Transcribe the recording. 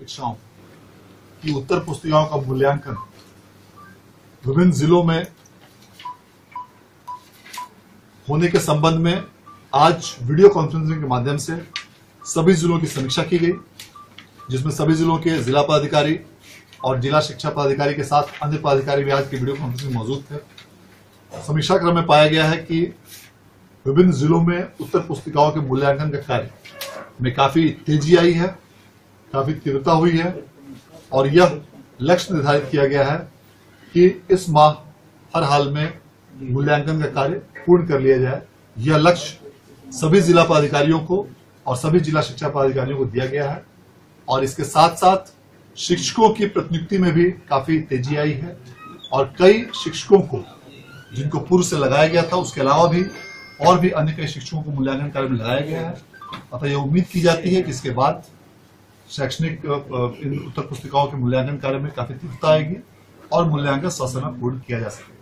शिक्षाओं की उत्तर पुस्तिकाओं का मूल्यांकन विभिन्न जिलों में होने के संबंध में आज वीडियो कॉन्फ्रेंसिंग के माध्यम से सभी जिलों की समीक्षा की गई, जिसमें सभी जिलों के जिला पदाधिकारी और जिला शिक्षा पदाधिकारी के साथ अन्य पदाधिकारी भी आज की वीडियो कॉन्फ्रेंसिंग में मौजूद थे। समीक्षा क्रम में पाया गया है कि विभिन्न जिलों में उत्तर पुस्तिकाओं के मूल्यांकन का कार्य में काफी तेजी आई है, काफी तीव्रता हुई है और यह लक्ष्य निर्धारित किया गया है कि इस माह हर हाल में मूल्यांकन का कार्य पूर्ण कर लिया जाए। यह लक्ष्य सभी जिला पदाधिकारियों को और सभी जिला शिक्षा पदाधिकारियों को दिया गया है और इसके साथ साथ शिक्षकों की प्रतिनियुक्ति में भी काफी तेजी आई है और कई शिक्षकों को जिनको पूर्व से लगाया गया था उसके अलावा भी और भी अन्य कई शिक्षकों को मूल्यांकन कार्य में लगाया गया है। अतः यह उम्मीद की जाती है कि इसके बाद शैक्षणिक इन उत्तर पुस्तिकाओं के मूल्यांकन कार्य में काफी तीव्रता आएगी और मूल्यांकन ससमय पूर्ण किया जा सकेगा।